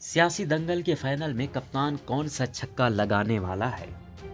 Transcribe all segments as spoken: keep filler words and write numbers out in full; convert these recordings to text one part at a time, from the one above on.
सियासी दंगल के फाइनल में कप्तान कौन सा छक्का लगाने वाला है?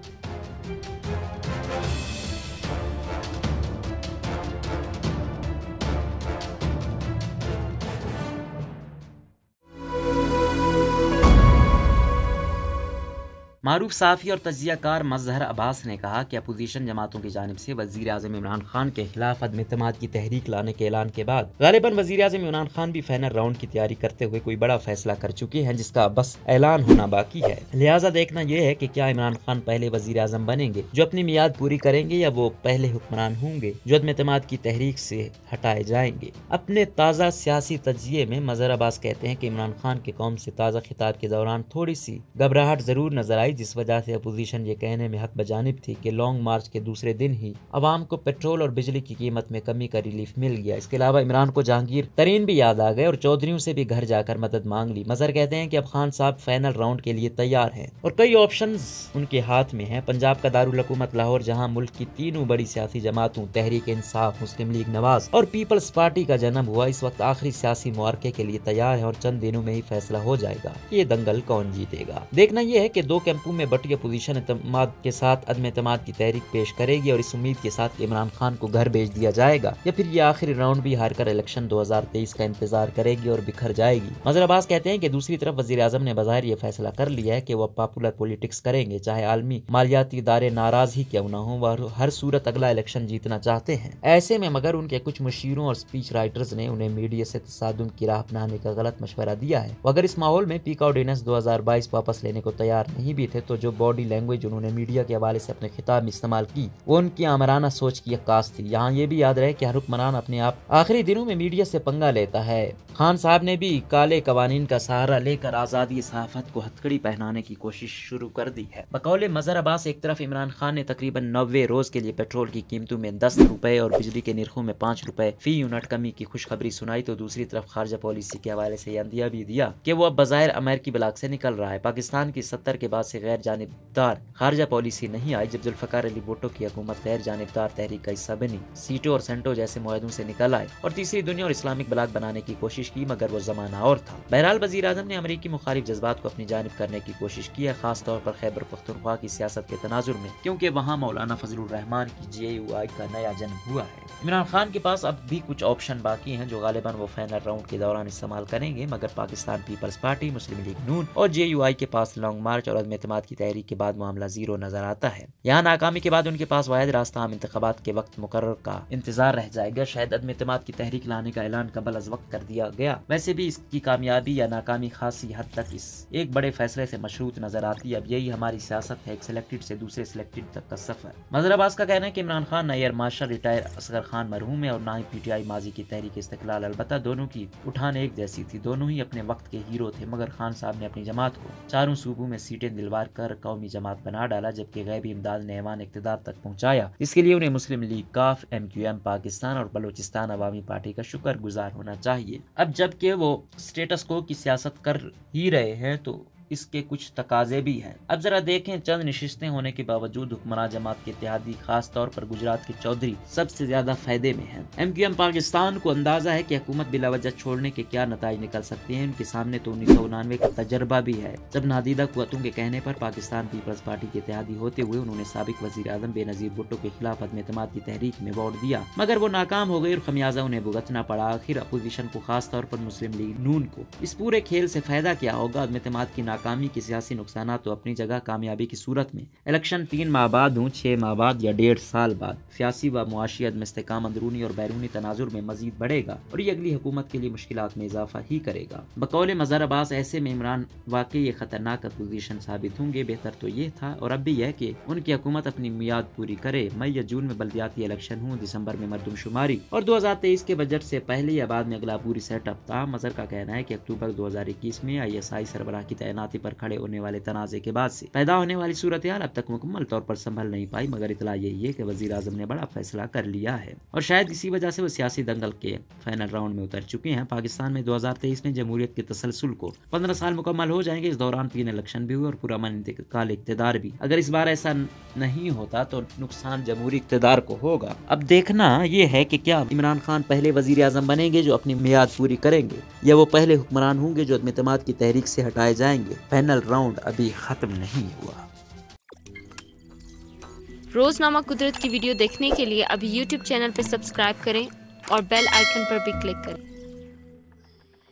मारूफ साफ़ी और तजियाकार मजहर अब्बास ने कहा कि अपोजिशन जमातों की जानिब से वजीर आज़म इमरान खान के खिलाफ अदम एतमाद की तहरीक लाने के ऐलान के बाद गालिबन वजीर आज़म इमरान खान भी फाइनल राउंड की तैयारी करते हुए कोई बड़ा फैसला कर चुके हैं, जिसका बस ऐलान होना बाकी है। लिहाजा देखना यह है कि क्या इमरान खान पहले वजीर आज़म बनेंगे जो अपनी मियाद पूरी करेंगे, या वो पहले हुक्मरान होंगे जो अदम एतमाद की तहरीक से हटाए जाएंगे। अपने ताज़ा सियासी तजिए में मजहर अब्बास कहते हैं कि इमरान खान के कौम से ताज़ा खिताब के दौरान थोड़ी सी घबराहट जरूर नजर आई, जिस वजह से अपोजिशन ये कहने में हक बजानिब थी कि लॉन्ग मार्च के दूसरे दिन ही अवाम को पेट्रोल और बिजली की कीमत में कमी का रिलीफ मिल गया। इसके अलावा इमरान को जहांगीर तरीन भी याद आ गए और चौधरियों से भी घर जाकर मदद मांग ली। मजहर कहते हैं कि अब खान साहब फाइनल राउंड के लिए तैयार हैं और कई ऑप्शंस उनके हाथ में हैं। पंजाब का दारुल हुकूमत लाहौर, जहां मुल्क की तीनों बड़ी सियासी जमातों तहरीक इंसाफ, मुस्लिम लीग नवाज और पीपल्स पार्टी का जन्म हुआ, इस वक्त आखिरी सियासी मुआरके के लिए तैयार है और चंद दिनों में ही फैसला हो जाएगा कि ये दंगल कौन जीतेगा। देखना यह है कि दो कैंपों में बटी अपोजिशन एतमाद के साथ अदम एतमाद की तहरीक पेश करेगी और इस उम्मीद के साथ कि इमरान खान को घर भेज दिया जाएगा, या फिर ये आखिरी राउंड भी हारकर इलेक्शन दो हजार तेईस का इंतजार करेगी और बिखर जाएगी। मजहर अब्बास कहते हैं कि दूसरी तरफ वजीर आजम ने बज़ाहिर ये फैसला कर लिया है कि वो पॉपुलर पॉलिटिक्स करेंगे, चाहे आलमी मालियाती इदारे नाराज ही क्यों न हो, वह हर सूरत अगला इलेक्शन जीतना चाहते हैं। ऐसे में मगर उनके कुछ मुशीरों और स्पीच राइटर्स ने उन्हें मीडिया से तसादुम की राह अपनाने का गलत मशवरा दिया है। अगर इस माहौल में पीक ऑर्डिनेंस दो हजार बाईस वापस लेने को तैयार नहीं भी थे, तो जो बॉडी लैंग्वेज उन्होंने मीडिया के हवाले से अपने खिताब में इस्तेमाल की वो उनकी आमराना सोच की अक्कास थी। यहाँ ये भी याद रहे कि हर हुक्मरान अपने आप आखिरी दिनों में मीडिया से पंगा लेता है। खान साहब ने भी काले कवानीन का सहारा लेकर आजादी सहाफत को हथकड़ी पहनाने की कोशिश शुरू कर दी है। बकौले मजहर अब्बास एक तरफ इमरान खान ने तकरीबन नब्बे रोज के लिए पेट्रोल की कीमतों में दस रुपए और बिजली के निरखों में पाँच रुपए फी यूनिट कमी की खुशखबरी सुनाई, तो दूसरी तरफ खारजा पॉलिसी के हवाले से अंदिया भी दिया कि वो अब बज़ाहिर अमेरिकी ब्लॉक से निकल रहा है। पाकिस्तान की सत्तर के बाद से गैर जानिबदार खारजा पॉलिसी नहीं आई। जब जुल्फकार अली भुट्टो की हुकूमत गैर जानिबदार तहरीक का हिस्सा बनी, सीटो और सेंटो जैसे मुआहदों से निकल आए और तीसरी दुनिया और इस्लामिक ब्लॉक बनाने की कोशिश की, मगर वो जमाना और था। बहरहाल वजीर आजम ने अमरीकी मुखालिफ जज्बात को अपनी जानिब करने की कोशिश की है, खास तौर पर खैबर पख्तूनख्वा की सियासत के तनाजुर में, क्योंकि वहाँ मौलाना फजलुर रहमान की जे यू आई का नया जन्म हुआ है। इमरान खान के पास अब भी कुछ ऑप्शन बाकी हैं जो गालिबन वो फाइनल राउंड के दौरान इस्तेमाल करेंगे, मगर पाकिस्तान पीपल्स पार्टी, मुस्लिम लीग नून और जे यू आई के पास लॉन्ग मार्च और अदम एतमाद की तहरीक के बाद मामला जीरो नजर आता है। यहाँ नाकामी के बाद उनके पास वाहिद रास्ता आम इंतखाबात के वक्त मुकर्रर का इंतजार रह जाएगा। शायद अदम एतमाद की तहरीक लाने का ऐलान कबल अज वक्त कर दिया गया। वैसे भी इसकी कामयाबी या नाकामी खासी हद तक इस एक बड़े फैसले से मशरूत नजर आती है। अब यही हमारी सियासत है, एक सिलेक्टेड से दूसरे सिलेक्टेड तक का सफर। मजहर अब्बास का कहना है कि इमरान खान ना air marshal retired Asghar Khan मरहूम है और ना ही पी टी आई माजी की तहरीक इस्तिकलाल। अलबत्ता दोनों की उठान एक जैसी थी, दोनों ही अपने वक्त के हीरो थे, मगर खान साहब ने अपनी जमात को चारों सूबों में सीटें दिलवार कर कौमी जमात बना डाला, जबकि गैबी इमदाद ने ऐवान इक़्तिदार तक पहुँचाया। इसके लिए उन्हें मुस्लिम लीग, काफ, एम क्यू एम पाकिस्तान और बलोचिस्तान अवामी पार्टी का शुक्र गुजार होना चाहिए। अब जबकि वो स्टेटस को की सियासत कर ही रहे हैं, तो इसके कुछ तकाजे भी हैं। अब जरा देखें, चंद नशिस्तें होने के बावजूद हुक्मरान जमात के इत्तेहादी, खास तौर पर गुजरात के चौधरी सबसे ज्यादा फायदे में हैं। एम क्यू एम पाकिस्तान को अंदाजा है कि हुकूमत बिलावजह छोड़ने के क्या नताइज निकल सकते हैं। उनके सामने तो उन्नीस सौ उनानवे का तजर्बा भी है, जब नादीदा कुव्वतों के कहने पर पाकिस्तान पीपल्स पार्टी के इत्तेहादी होते हुए उन्होंने साबिक वजीर आजम बेनजीर भुट्टो के खिलाफ अदम एतमाद की तहरीक में वोट दिया, मगर वो नाकाम हो गई और खमियाजा उन्हें भुगतना पड़ा। आखिर अपोजिशन को, खास तौर पर मुस्लिम लीग नून को, इस पूरे खेल से फायदा क्या होगा? अदम एतमाद की नाकामी के सियासी नुकसान तो अपनी जगह, कामयाबी की सूरत में इलेक्शन तीन माह बाद हो, छह माह बाद या डेढ़ साल बाद सियासी व मुआशी अदम इस्तेकाम अंदरूनी और बैरूनी तनाजुर में मजीद बढ़ेगा और ये अगली हुकूमत के लिए मुश्किलात में इजाफा ही करेगा। बकौल मजहर अब्बास, ऐसे में इमरान वाकई ये खतरनाक अपोजिशन साबित होंगे। बेहतर तो ये था और अब भी यह कि उनकी हुकूमत अपनी मियाद पूरी करे। मई या जून में बल्दियाती इलेक्शन हो, दिसंबर में मरदमशुमारी और दो हजार तेईस के बजट से पहले या बाद में अगला पूरी सेटअप था। मजहर का कहना है कि अक्टूबर दो हजार इक्कीस में आई एस आई सरबराह की तैनाती छाती पर खड़े होने वाले तनाज़े के बाद से पैदा होने वाली सूरत हाल अब तक मुकम्मल तौर पर संभल नहीं पाई, मगर इतला यही है कि वज़ीर आज़म ने बड़ा फैसला कर लिया है और शायद इसी वजह से वो सियासी दंगल के फाइनल राउंड में उतर चुके हैं। पाकिस्तान में दो हजार तेईस में जमहूरियत के तसलसल को पंद्रह साल मुकम्मल हो जाएंगे। इस दौरान तीन इलेक्शन भी हुए और पूरा मन इंतकाल इक़्तिदार भी। अगर इस बार ऐसा नहीं होता तो नुकसान जमहूरी इक़्तिदार को होगा। अब देखना ये है कि क्या इमरान खान पहले वज़ीर आज़म बनेंगे जो अपनी मियाद पूरी करेंगे, या वो पहले हुक्मरान होंगे जो एतमाद की तहरीक से हटाए जाएंगे। फाइनल राउंड अभी खत्म नहीं हुआ। रोजनामा कुदरत की वीडियो देखने के लिए अभी यूट्यूब चैनल पर सब्सक्राइब करें और बेल आइकन पर भी क्लिक करें।